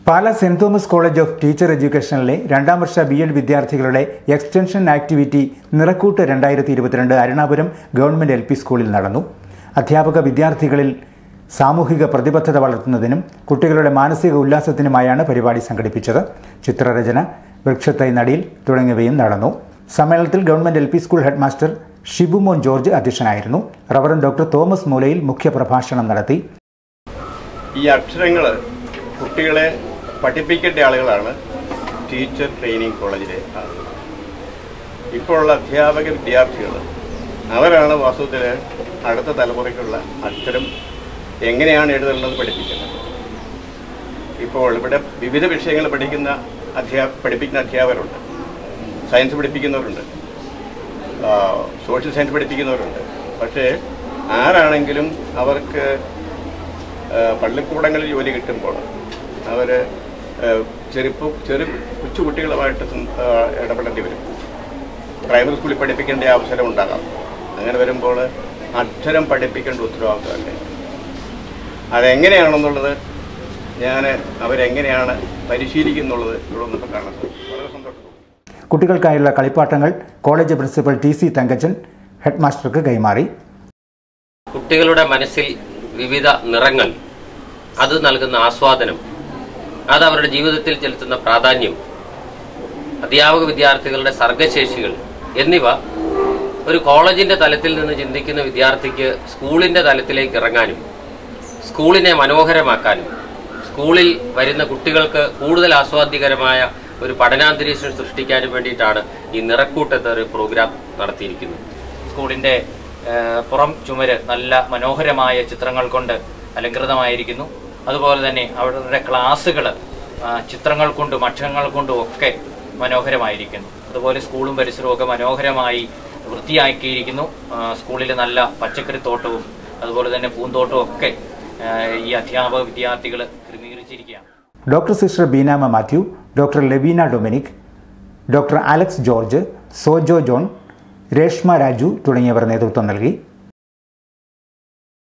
Pala Saint Thomas college of teacher എഡ്യൂക്കേഷനിലെ രണ്ടാം വർഷ BEd വിദ്യാർത്ഥികളുടെ എക്സ്റ്റൻഷൻ ആക്ടിവിറ്റി നിറക്കൂട്ട് 2022 അരുണാപുരം ഗവൺമെന്റ് LP സ്കൂളിൽ നടന്നു. അധ്യാപക വിദ്യാർത്ഥികളിൽ സാമൂഹിക പ്രതിബദ്ധത വളർത്തുന്നതിനും കുട്ടികളുടെ മാനസിക ഉല്ലാസത്തിനുമായാണ് പരിപാടി സംഘടിപ്പിച്ചത്. ചിത്രരചന, വൃക്ഷത്തൈ നടീൽ തുടങ്ങിയവയും നടന്നു. സമ്മേളനത്തിൽ government LP school headmaster Shibumon George അധ്യക്ഷനായിരുന്നു. റവറന്റ് ഡോക്ടർ തോമസ് മൂലയിൽ മുഖ്യപ്രഭാഷണം നടത്തി. ഈ അക്ഷരങ്ങൾ കുട്ടികളെ പഠിപ്പിക്കേണ്ട ആളുകളാണ് ടീച്ചർ ട്രെയിനിങ് കോളേജിലെ ആളുകൾ. ഇപ്പോഴുള്ള അധ്യാപക വിദ്യാർത്ഥികൾ അവരാണ് വാസ്തവത്തിൽ അടുത്ത തലമുറയ്ക്കുള്ള അക്ഷരം എങ്ങനെയാണ് എഴുതേണ്ടത് പഠിപ്പിക്കുന്നത്. ഇപ്പോൾ ഇവിടെ വിവിധ വിഷയങ്ങൾ പഠിപ്പിക്കുന്ന അധ്യാപകരുണ്ട്, സയൻസ് പഠിപ്പിക്കുന്നവരുണ്ട്, സോഷ്യൽ സയൻസ് പഠിപ്പിക്കുന്നവരുണ്ട്. പക്ഷേ ആരാണെങ്കിലും അവർക്ക് പള്ളിക്കൂടങ്ങളിൽ ജോലി കിട്ടുമ്പോൾ അവർ കൊച്ചു കുട്ടികളുമായിട്ട് ഇടപെടേണ്ടി വരും. പ്രൈമറി സ്കൂളിൽ പഠിപ്പിക്കേണ്ട അവസരം ഉണ്ടാകാം. അങ്ങനെ വരുമ്പോൾ അക്ഷരം പഠിപ്പിക്കേണ്ട ഉത്തരവാദിത്തമല്ലേ. അതെങ്ങനെയാണെന്നുള്ളത് അവരെങ്ങനെയാണ് പരിശീലിക്കുന്നുള്ളത് ഇവിടെ ഒന്നിപ്പോൾ കാണാൻ വളരെ സന്തോഷം. കുട്ടികൾക്കായുള്ള കളിപ്പാട്ടങ്ങൾ കോളേജ് പ്രിൻസിപ്പൽ TC തങ്കച്ചൻ ഹെഡ്മാസ്റ്റർക്ക് കൈമാറി. കുട്ടികളുടെ മനസ്സിൽ വിവിധ നിറങ്ങൾ, അത് നൽകുന്ന ആസ്വാദനം, അത് അവരുടെ ജീവിതത്തിൽ ചെലുത്തുന്ന പ്രാധാന്യം, അധ്യാപക വിദ്യാർത്ഥികളുടെ സർഗശേഷികൾ എന്നിവ ഒരു കോളേജിന്റെ തലത്തിൽ നിന്ന് ചിന്തിക്കുന്ന വിദ്യാർത്ഥിക്ക് സ്കൂളിന്റെ തലത്തിലേക്ക് ഇറങ്ങാനും സ്കൂളിനെ മനോഹരമാക്കാനും സ്കൂളിൽ വരുന്ന കുട്ടികൾക്ക് കൂടുതൽ ആസ്വാദ്യകരമായ ഒരു പഠനാന്തരീക്ഷം സൃഷ്ടിക്കാനും വേണ്ടിയിട്ടാണ് ഈ നിറക്കൂട്ടത്തെ ഒരു പ്രോഗ്രാം നടത്തിയിരിക്കുന്നത്. സ്കൂളിന്റെ പുറം ചുമര് നല്ല മനോഹരമായ ചിത്രങ്ങൾ കൊണ്ട് അലങ്കൃതമായിരിക്കുന്നു. അതുപോലെ തന്നെ അവരുടെ ക്ലാസ്സുകൾ ചിത്രങ്ങൾ കൊണ്ടും അക്ഷരങ്ങൾ കൊണ്ടും ഒക്കെ മനോഹരമായിരിക്കുന്നു. അതുപോലെ സ്കൂളും പരിസരവും ഒക്കെ മനോഹരമായി വൃത്തിയാക്കിയിരിക്കുന്നു. സ്കൂളിൽ നല്ല പച്ചക്കറിത്തോട്ടവും അതുപോലെ തന്നെ പൂന്തോട്ടവും ഒക്കെ ഈ അധ്യാപക വിദ്യാർത്ഥികൾ ക്രമീകരിച്ചിരിക്കുകയാണ്. Doctor sister Beenama Mathew, doctor Leveena Dominic, doctor Alex George, Sojo John, Reshma Raju തുടങ്ങിയവർ നേതൃത്വം നൽകി.